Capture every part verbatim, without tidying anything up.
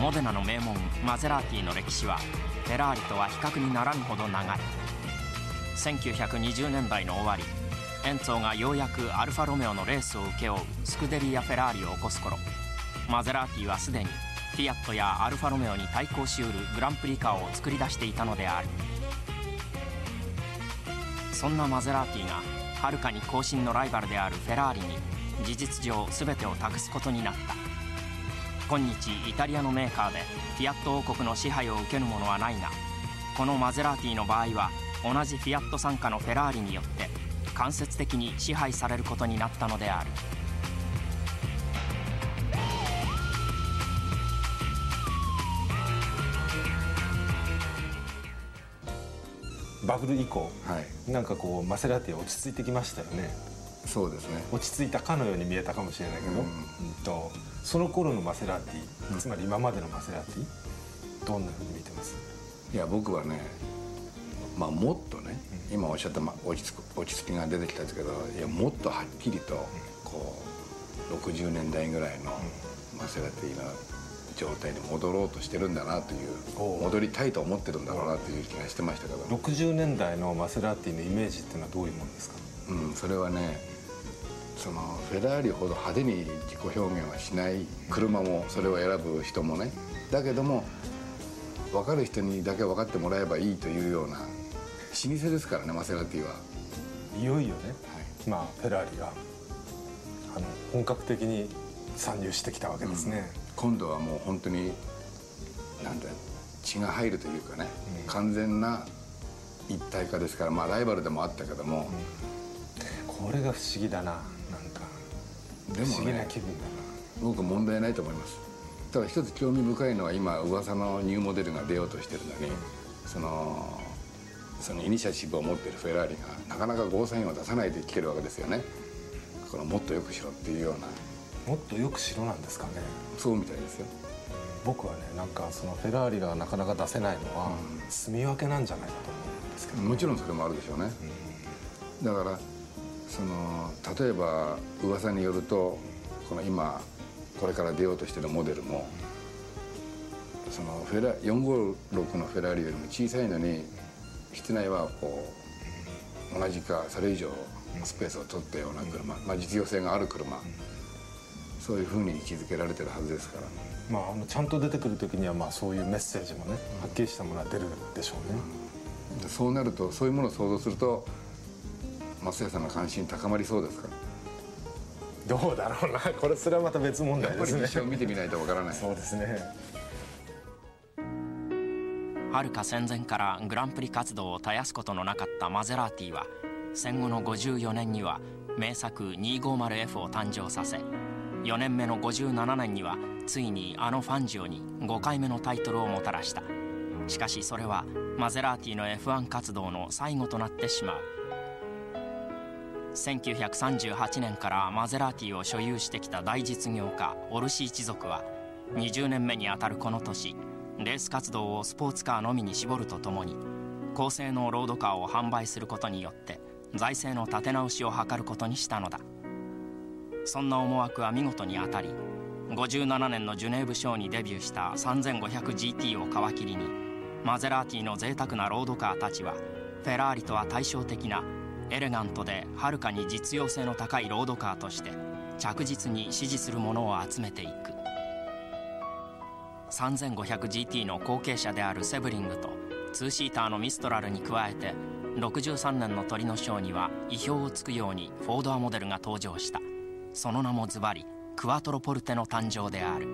モデナの名門マゼラーティの歴史はフェラーリとは比較にならぬほど長い。せんきゅうひゃくにじゅうねんだいの終わり、エンツォがようやくアルファロメオのレースを請け負うスクデリア・フェラーリを起こす頃、マゼラーティはすでにフィアットやアルファロメオに対抗しうるグランプリカーを作り出していたのである。そんなマゼラーティがはるかに後進のライバルであるフェラーリに事実上全てを託すことになった。今日イタリアのメーカーでフィアット王国の支配を受けるものはないが、このマゼラーティの場合は同じフィアット傘下のフェラーリによって間接的に支配されることになったのである。 バブル以降、 はい、 なんかこうマセラティは落ち着いてきましたよね。 そうですね。 落ち着いたかのように見えたかもしれないけど、うんうんとその頃のマセラティ、うん、つまり今までのマセラティ、どんなふうに見てます？ いや僕はね、まあもっとね、うん、今おっしゃった、まあ、落ち着く落ち着きが出てきたんですけど、いやもっとはっきりとこうろくじゅうねんだいぐらいのマセラティの状態に戻ろうとしてるんだなという、戻りたいと思ってるんだろうなという気がしてましたけど、 ろくじゅうねんだいのマセラティのイメージっていうのはどういうものですか？ うん、それはね、そのフェラーリほど派手に自己表現はしない、車もそれを選ぶ人もね、だけども分かる人にだけ分かってもらえばいいというような老舗ですからね、マセラティは。 いよいよね、はい、まあフェラーリがあの本格的に参入してきたわけですね、 うん、今度はもう本当になんだ血が入るというかね、うん、完全な一体化ですから、まあライバルでもあったけども、 うん、これが不思議だな、なんかでも、ね、不思議な気分だな。 僕問題ないと思います。ただ一つ興味深いのは、今噂のニューモデルが出ようとしてるのに、うん、そのそのイニシアチブを持っているフェラーリがなかなかゴーサインを出さないで来てるわけですよね。このもっとよくしろっていうような。 もっとよくしろなんですかね。 そうみたいですよ。 僕はね、なんかそのフェラーリがなかなか出せないのは、うん、住み分けなんじゃないかと思うんですけど、ね、 もちろんそれもあるでしょうね、うん、だからその例えば噂によると、この今これから出ようとしているモデルも、そのフェラよんごーろくのフェラーリよりも小さいのに、室内はこう同じかそれ以上スペースを取ったような車、まあ、実用性がある車、そういうふうに位置づけられてるはずですから。 まあ、あのちゃんと出てくる時には、まあそういうメッセージもね、はっきりしたものは出るでしょうね、 うん、でそうなると、そういうものを想像すると松屋さんの関心高まりそうですか？ どうだろうな、これすらまた別問題ですね。 やっぱり実証を見てみないとわからない。 そうですね。 はるか戦前からグランプリ活動を絶やすことのなかったマゼラーティは、戦後のごじゅうよねんには名作 にひゃくごじゅうエフ を誕生させ、よねんめのごじゅうななねんにはついにあのファンジオにごかいめのタイトルをもたらした。しかしそれはマゼラーティの エフワン 活動の最後となってしまう。せんきゅうひゃくさんじゅうはちねんからマゼラーティを所有してきた大実業家オルシ一族は、にじゅうねんめにあたるこの年、レース活動をスポーツカーのみに絞るとともに、高性能ロードカーを販売することによって財政の立て直しを図ることにしたのだ。そんな思惑は見事に当たり、ごじゅうななねんのジュネーブショーにデビューした さんぜんごひゃくジーティー を皮切りに、マゼラーティの贅沢なロードカーたちはフェラーリとは対照的なエレガントではるかに実用性の高いロードカーとして着実に支持するものを集めていく。 さんぜんごひゃくジーティー の後継者であるセブリングとツーシーターのミストラルに加えて、ろくじゅうさんねんのトリノショーには意表をつくようにフォードアモデルが登場した。その名もズバリクワトロポルテの誕生である。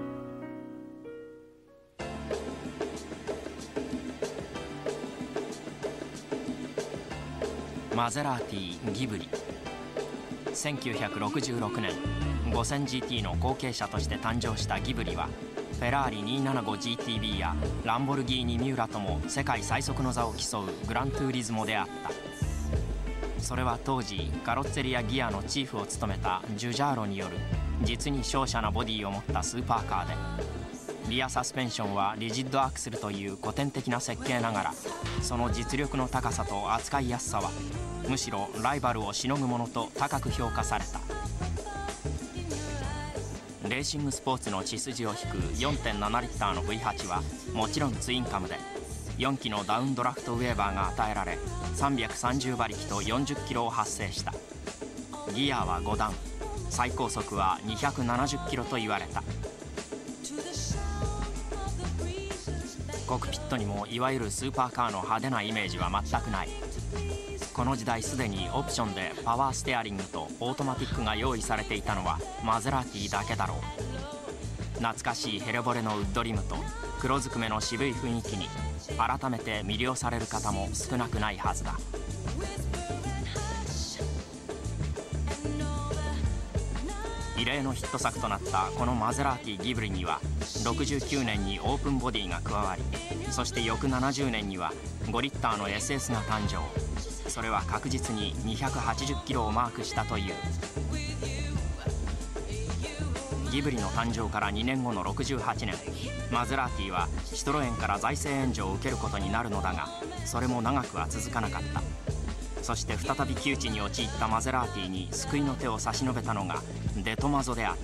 マゼラーティ・ギブリ。せんきゅうひゃくろくじゅうろくねん ごせんジーティー の後継者として誕生したギブリは、フェラーリ にひゃくななじゅうごジーティービー やランボルギーニ・ミューラとも世界最速の座を競うグラントゥーリズモであった。それは当時カロッツェリアギアのチーフを務めたジュジャーロによる実に瀟洒なボディを持ったスーパーカーで、リアサスペンションはリジッドアクセルという古典的な設計ながら、その実力の高さと扱いやすさはむしろライバルをしのぐものと高く評価された。 レーシングスポーツの血筋を引く よんてんなな リッターの ブイはち はもちろんツインカムで、よんきのダウンドラフトウェーバーが与えられさんびゃくさんじゅうばりきとよんじゅっキロを発生した。ギアはごだん、最高速はにひゃくななじゅっキロと言われた。コックピットにもいわゆるスーパーカーの派手なイメージは全くない。この時代すでにオプションでパワーステアリングとオートマティックが用意されていたのはマゼラティだけだろう。懐かしいヘレボレのウッドリムと黒ずくめの渋い雰囲気に改めて魅了される方も少なくないはずだ。異例のヒット作となったこのマゼラーティギブリにはろくじゅうきゅうねんにオープンボディが加わり、そして翌ななじゅうねんにはごリッターの エスエス が誕生。それは確実ににひゃくはちじゅっキロをマークしたという。ギブリの誕生からにねんごのろくじゅうはちねん、マゼラーティはシトロエンから財政援助を受けることになるのだが、それも長くは続かなかった。そして再び窮地に陥ったマゼラーティに救いの手を差し伸べたのがデトマゾであった。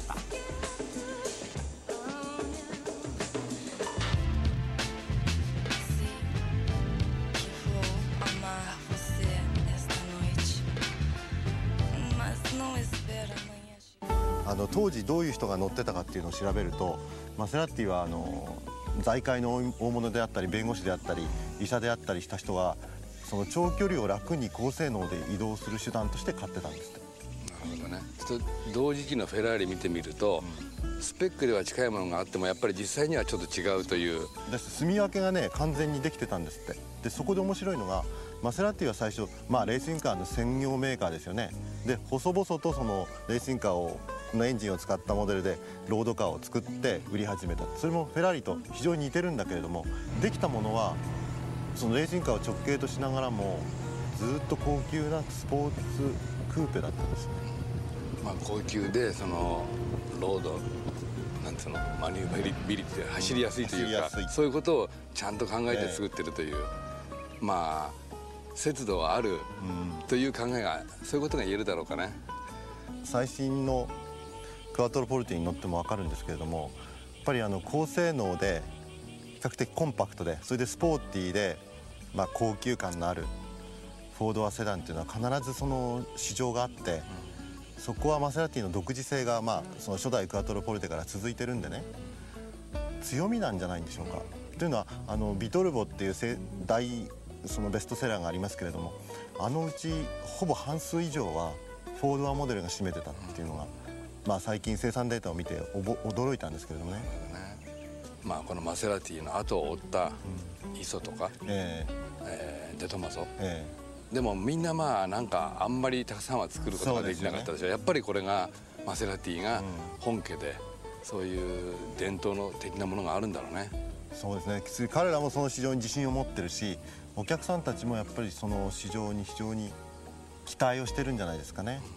あの当時どういう人が乗ってたかっていうのを調べると、マセラティはあの財界の大物であったり弁護士であったり医者であったりした人がその長距離を楽に高性能で移動する手段として買ってたんですって。 なるほどね。ちょっと同時期のフェラーリ見てみると、うん、スペックでは近いものがあってもやっぱり実際にはちょっと違うという。 で住み分けがね完全にできてたんですって。でそこで面白いのがマセラティは最初、まあ、レーシングカーの専業メーカーですよね。で細々とそのレーシングカーをのエンジンを使ったモデルでロードカーを作って売り始めた。それもフェラーリと非常に似てるんだけれども、できたものはそのレーシングカーを直径としながらもずっと高級なスポーツクーペだったんですね。 まあ高級でそのロードなんていうのマニュービリティ走りやすいというか、うん、そういうことをちゃんと考えて作ってるという、ええ、まあ節度はあるという考えが、そういうことが言えるだろうかね。 最新のクワトロポルティに乗っても分かるんですけれども、やっぱりあの高性能で比較的コンパクトで、それでスポーティーで、まあ、高級感のあるフォードアセダンっていうのは必ずその市場があって、そこはマセラティの独自性が、まあ、その初代クワトロポルテから続いてるんでね、強みなんじゃないんでしょうか。というのはあのビトルボっていう大そのベストセラーがありますけれども、あのうちほぼ半数以上はフォードアモデルが占めてたっていうのが、まあ、最近生産データを見ておぼ驚いたんですけれどもね。 まあ、このマセラティの後を追ったイソとか、うん、えーえー、デトマゾ、えー、でもみんなまあなんかあんまりたくさんは作ることができなかったでしょ。やっぱりこれがマセラティが本家で、うん、そういう伝統の的なものがあるんだろうね。 そうですね。彼らもその市場に自信を持ってるし、お客さんたちもやっぱりその市場に非常に期待をしてるんじゃないですかね。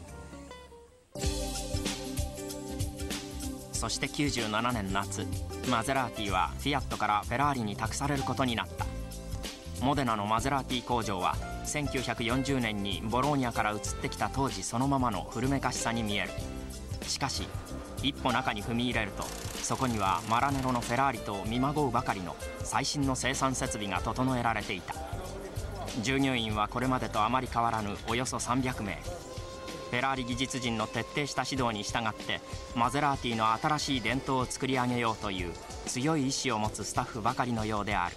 そしてきゅうじゅうななねん夏、マゼラーティはフィアットからフェラーリに託されることになった。モデナのマゼラーティ工場はせんきゅうひゃくよんじゅうねんにボローニャから移ってきた当時そのままの古めかしさに見える。しかし一歩中に踏み入れると、そこにはマラネロのフェラーリと見まごうばかりの最新の生産設備が整えられていた。従業員はこれまでとあまり変わらぬおよそさんびゃくめい。フェラーリ技術陣の徹底した指導に従ってマゼラーティの新しい伝統を作り上げようという強い意志を持つスタッフばかりのようである。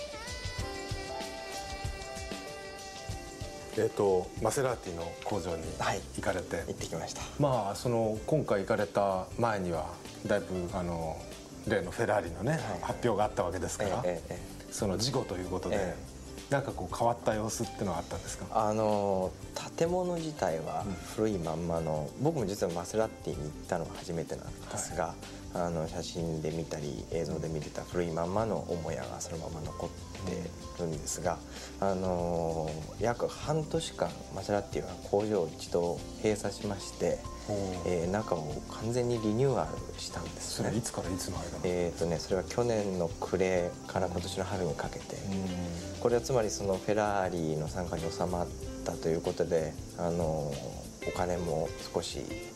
えーとマセラーティの工場に行かれて、はい、 行ってきました。 まあその今回行かれた前にはだいぶあの例のフェラーリのね、はい、発表があったわけですから、えええ、その事故ということで、ええ、なんかこう変わった様子っていうのはあったんですか？ あの建物自体は古いまんまの、うん、僕も実はマセラティに行ったのが初めてなんですが、はい、あの写真で見たり映像で見てた古いまんまの母屋がそのまま残ってるんですが、あの約半年間マセラティは工場を一度閉鎖しまして、えー、中を完全にリニューアルしたんですね。 それいつからいつの間？ えーとねそれは去年の暮れから今年の春にかけて、これはつまりそのフェラーリの傘下に収まったということで、あのお金も少し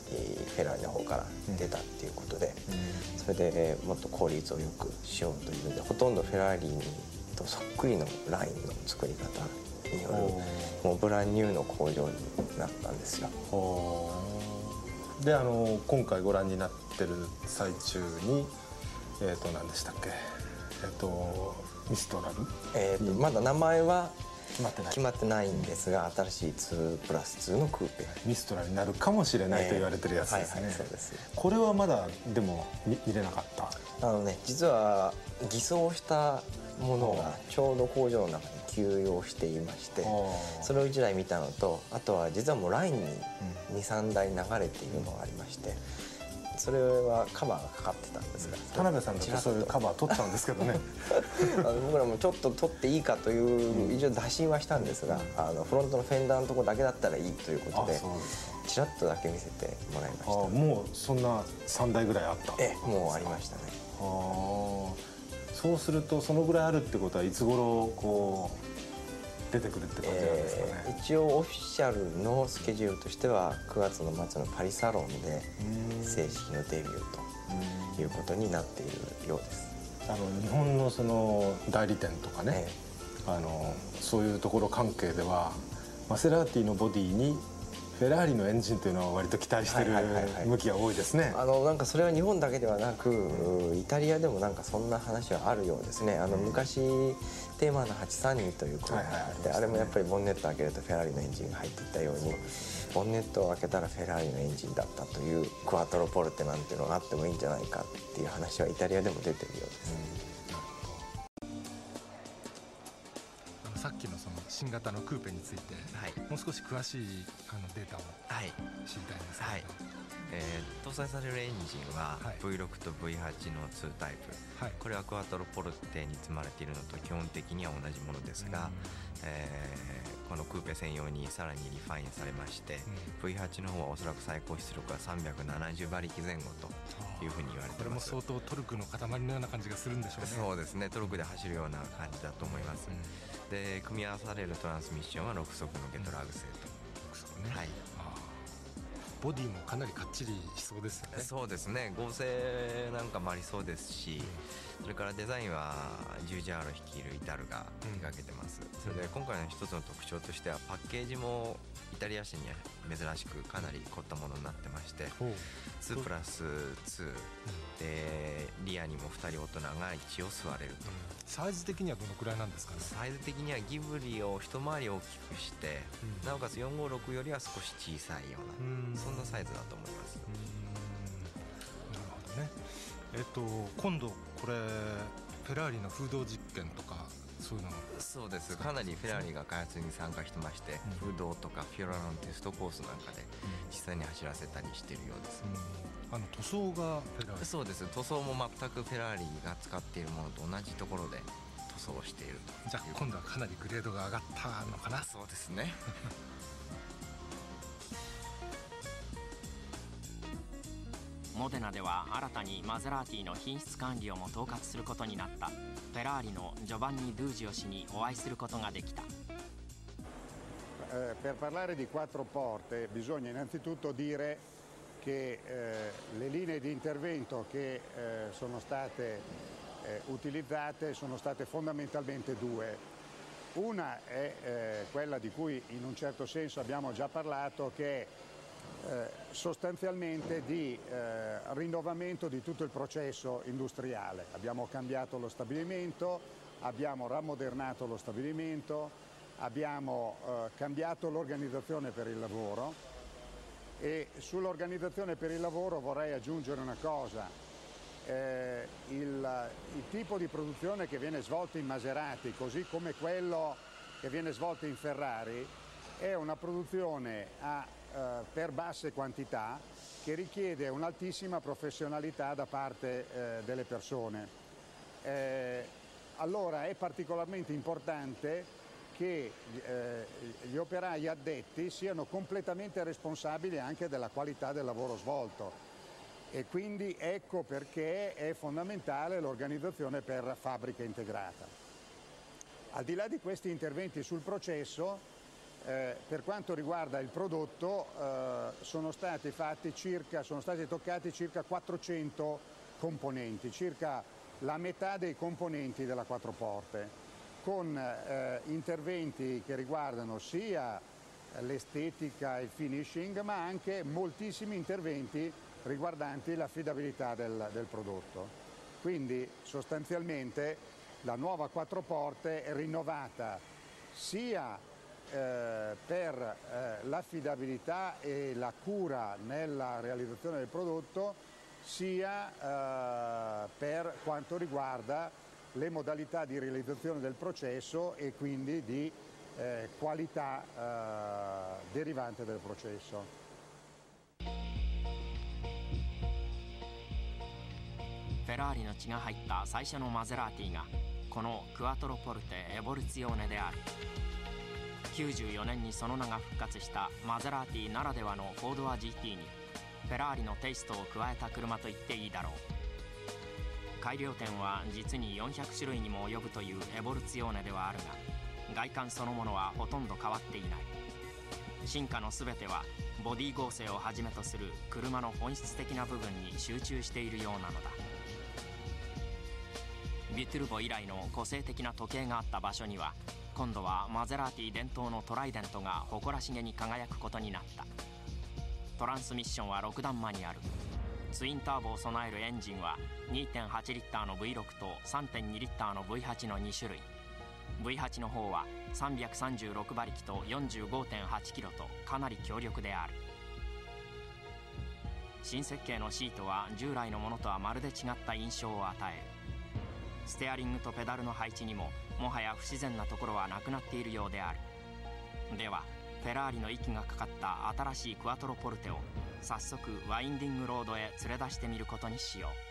フェラーリの方から出たっていうことで、それでもっと効率をよくしようというので、ほとんどフェラーリにとそっくりのラインの作り方によるもうブランニューの工場になったんですよ。 であの今回ご覧になってる最中にえっ、ー、と何でしたっけ、えっ、ー、とミストラル、 えー、とまだ名前は決まってない決まってないんですが、新しいツープラスツーのクーペミストラルになるかもしれないと言われてるやつですね。これはまだでも見れなかった。 あのね、実は偽装したものがちょうど工場の中に休養していまして、それをいちだい見たのと、あとは実はもうラインににさんだい流れているのがありまして、それはカバーがかかってたんですが、 田辺さんだとそういうカバー取ったんですけどねあの僕らもちょっと取っていいかという一応打診はしたんですが、あのフロントのフェンダーのところだけだったらいいということでちらっとだけ見せてもらいました。 あ、もうそんなさんだいぐらいあった？ ええ、もうありましたね。 あ、そうするとそのぐらいあるってことはいつ頃こう出てくるって感じなんですかね。 えー、一応オフィシャルのスケジュールとしてはくがつの末のパリサロンで正式のデビューということになっているようです。 あの日本のその代理店とかね、えー、あのそういうところ関係ではマセラティのボディにフェラーリのエンジンというのは割と期待している向きが多いですね。 あのなんかそれは日本だけではなく、イタリアでもなんかそんな話はあるようですね。あの昔テーマのはちさんにという車があって、あれもやっぱりボンネット開けるとフェラーリのエンジンが入っていったように、ボンネットを開けたらフェラーリのエンジンだったというクワトロポルテなんていうのがあってもいいんじゃないかっていう話はイタリアでも出てるようです。 うん、さっきのその新型のクーペについて、はい、もう少し詳しいあのデータを知りたいんですけど、はい、 えー、搭載されるエンジンは ブイろく と ブイはち のツータイプ、はい、これはクワトロポルテに積まれているのと基本的には同じものですが、えー、このクーペ専用にさらにリファインされまして、うん、ブイはち の方はおそらく最高出力はさんびゃくななじゅうばりきぜん後というふうに言われています。 これも相当トルクの塊のような感じがするんでしょうね。 そうですね、トルクで走るような感じだと思います。うん、で組み合わされるトランスミッションはろくそくのゲトラグ製と、 ろくそくね、 はい、 ボディもかなりかっちりしそうですよね。 そうですね、合成なんかもありそうですし、それからデザインはジュージャーロ率いるイタルが手掛けてます。それで今回の一つの特徴としてはパッケージもイタリア紙には珍しくかなり凝ったものになってまして、ツープラスツーでリアにもふたり大人が一応座れると。 サイズ的にはどのくらいなんですかね。 サイズ的にはギブリを一回り大きくして、うん、なおかつよんごろくよりは少し小さいような、そんなサイズだと思います。 なるほどね。えっと今度これフェラーリの風洞実験とかそういうのも。 そうです、かなりフェラーリが開発に参加してまして、うん、風洞とかフィオラのテストコースなんかで実際に走らせたりしているようです。 うん、あの塗装がフェラーリ。 そうです、塗装も全くフェラーリが使っているものと同じところで塗装をしていると。 じゃあ今度はかなりグレードが上がったのかな。 そうですねモデナでは新たにマゼラーティの品質管理をも統括することになったフェラーリのジョバンニ・ドゥージオ氏にお会いすることができた。 Eh, per parlare di quattro porte bisogna innanzitutto dire che eh, le linee di intervento che eh, sono state eh, utilizzate sono state fondamentalmente due. Una è eh, quella di cui in un certo senso abbiamo già parlato, che è eh, sostanzialmente di eh, rinnovamento di tutto il processo industriale. Abbiamo cambiato lo stabilimento, abbiamo rammodernato lo stabilimento, abbiamo eh, cambiato l'organizzazione per il lavoro, e sull'organizzazione per il lavoro vorrei aggiungere una cosa. Eh, il, il tipo di produzione che viene svolto in Maserati, così come quello che viene svolto in Ferrari, è una produzione a, eh, per basse quantità, che richiede un'altissima professionalità da parte eh, delle persone. Eh, allora è particolarmente importante che eh, gli operai addetti siano completamente responsabili anche della qualità del lavoro svolto, e quindi ecco perché è fondamentale l'organizzazione per fabbrica integrata. Al di là di questi interventi sul processo, eh, per quanto riguarda il prodotto eh, sono stati fatti circa, sono stati toccati circa quattrocento componenti, circa la metà dei componenti della quattro porte, con eh, interventi che riguardano sia l'estetica e il finishing, ma anche moltissimi interventi riguardanti l'affidabilità del, del prodotto. Quindi sostanzialmente la nuova quattro porte è rinnovata sia eh, per eh, l'affidabilità e la cura nella realizzazione del prodotto, sia eh, per quanto riguarda le modalità di realizzazione del processo e quindi di eh, qualità eh, derivante dal processo. フェラーリの血が入った最初のマゼラーティがこのクアトロポルテエボルツィオーネである。きゅうじゅうよねんにその名が復活したマゼラーティならではのフォードア ジーティー にフェラーリのテイストを加えた車と言っていいだろう。改良点は実によんひゃく種類にも及ぶというエボルツィオーネではあるが、外観そのものはほとんど変わっていない。進化の全てはボディ合成をはじめとする車の本質的な部分に集中しているようなのだ。ビトゥルボ以来の個性的な時計があった場所には今度はマゼラーティ伝統のトライデントが誇らしげに輝くことになった。トランスミッションはろく段マニュアル、ツインターボを備えるエンジンは にてんはちリッターの ブイろく と さんてんにリッターの ブイはち のに種類。 ブイはち の方はさんびゃくさんじゅうろく馬力と よんじゅうごてんはちキロとかなり強力である。新設計のシートは従来のものとはまるで違った印象を与える。ステアリングとペダルの配置にももはや不自然なところはなくなっているようである。ではフェラーリの息がかかった新しいクアトロポルテを早速ワインディングロードへ連れ出してみることにしよう。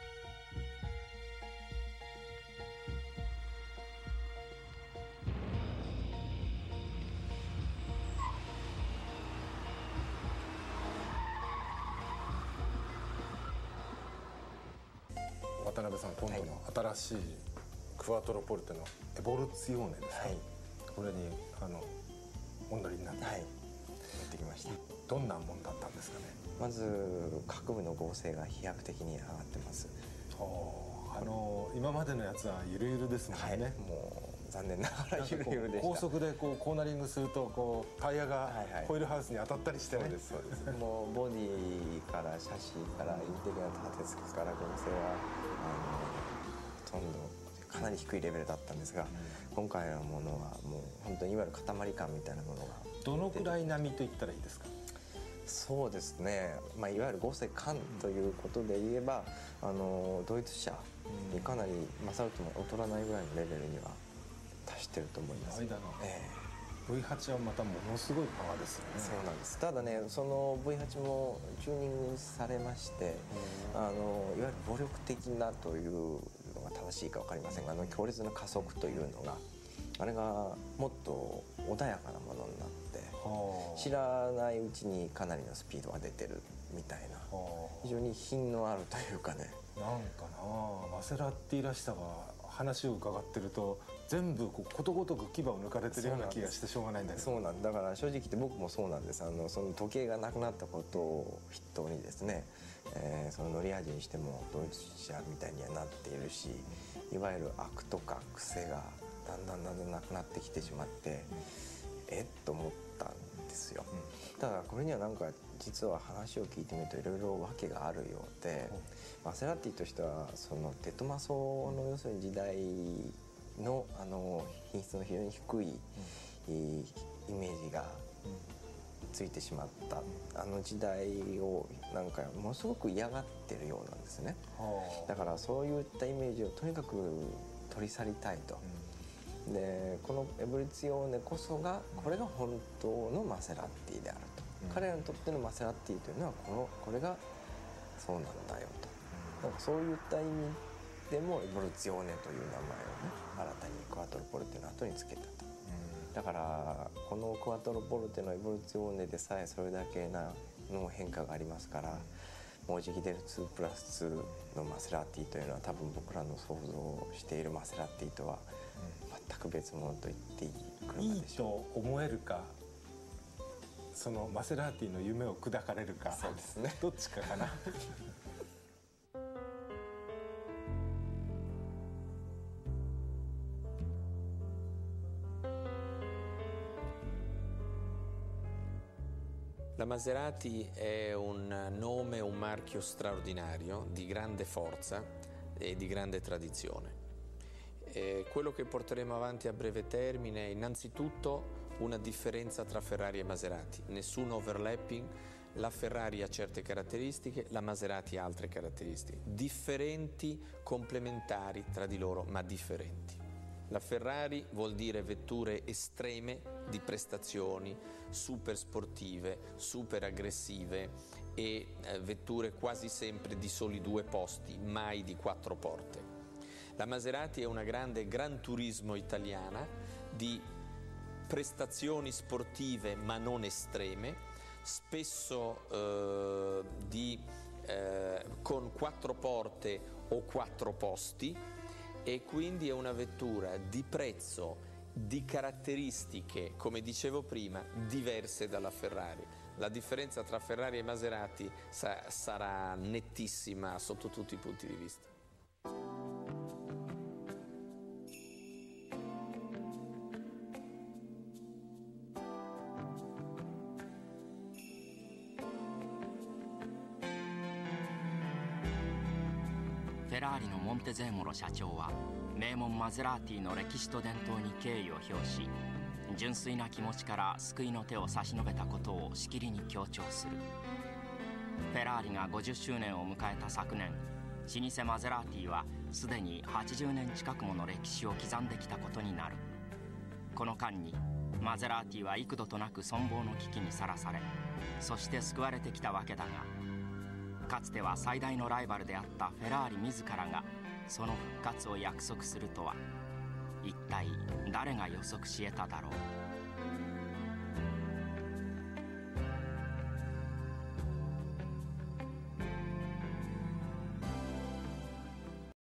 渡辺さん、今度の新しいクワトロポルテのエボルツィオーネですか、はい、これにあのお乗りになって、 はい、やってきました。 どんなもんだったんですかね。 まず各部の合成が飛躍的に上がってます。 あの今までのやつはゆるゆるですもんね、はい、 もう残念ながらゆるゆるでした。 高速でこうコーナリングするとこうタイヤがホイールハウスに当たったりしてね、はいはい、 そうですそうですもうボディからシャシーからインテリアの立て付けから合成はあのほとんどかなり低いレベルだったんですが、うん、今回のものはもう本当にいわゆる塊感みたいなものがどのくらい並みと言ったらいいですか。 そうですね、まあ、いわゆる合成感ということで言えば、うん、あのドイツ車にかなり勝るとも劣らないぐらいのレベルには達してると思います。 間の、えー、ブイはち はまたものすごいパワーですよね。 そうなんです。ただね、その ブイはち もチューニングされまして、あのいわゆる暴力的なというのが正しいか分かりませんが、あの強烈な加速というのがあれがもっと穏やかなものになって、知らないうちにかなりのスピードが出てるみたいな、非常に品のあるというかね。 なんかなマセラティらしさが話を伺ってると全部こうことごとく牙を抜かれてるような気がしてしょうがないんだけど。 そうなんだから正直言って僕もそうなんです。あのその時計がなくなったことを筆頭にですね、えー、その乗り味にしてもドイツ車みたいにはなっているし、いわゆる悪とか癖がだんだんだんだんなくなってきてしまって、うん、えっと思ったんですよ、うん、ただこれにはなんか実は話を聞いてみるといろいろ訳があるようで、うん、マセラティとしてはそのデトマソの要するに時代のあの品質の非常に低い、うん、イメージがついてしまった、うん、あの時代をなんかものすごく嫌がってるようなんですね、うん、だからそういったイメージをとにかく取り去りたいと、うん、でこのエボルツィオーネこそがこれが本当のマセラティであると、うん、彼らにとってのマセラティというのはこのこれがそうなんだよと、うん、なんかそういった意味でもエボルツィオーネという名前をね新たにクワトロポルテの後につけたと、うん、だからこのクワトロポルテのエボルツィオーネでさえそれだけなの変化がありますから、もうじき出るにプラスツーのマセラティというのは多分僕らの想像しているマセラティとは全く別物と言っていい車でしょう。 いいと思えるかそのマセラティの夢を砕かれるか、 そうですね、 どっちかかな。 La Maserati è un nome, un marchio straordinario, di grande forza e di grande tradizione. E quello che porteremo avanti a breve termine è innanzitutto una differenza tra Ferrari e Maserati, nessun overlapping, la Ferrari ha certe caratteristiche, la Maserati ha altre caratteristiche, differenti, complementari tra di loro, ma differenti. La Ferrari vuol dire vetture estreme di prestazioni, super sportive, super aggressive e eh, vetture quasi sempre di soli due posti, mai di quattro porte. La Maserati è una grande gran turismo italiana di prestazioni sportive ma non estreme, spesso eh, di, eh, con quattro porte o quattro posti, e quindi è una vettura di prezzo, di caratteristiche, come dicevo prima, diverse dalla Ferrari. La differenza tra Ferrari e Maserati sa- sarà nettissima sotto tutti i punti di vista. フェラーリのモンテゼーモロ社長は名門マゼラティの歴史と伝統に敬意を表し、純粋な気持ちから救いの手を差し伸べたことをしきりに強調する。フェラーリがごじゅっしゅうねんを迎えた昨年、老舗マゼラティはすでにはちじゅうねん近くもの歴史を刻んできたことになる。この間にマゼラティは幾度となく存亡の危機にさらされ、そして救われてきたわけだが、かつては最大のライバルであったフェラーリ自らがその復活を約束するとは、一体誰が予測し得ただろう。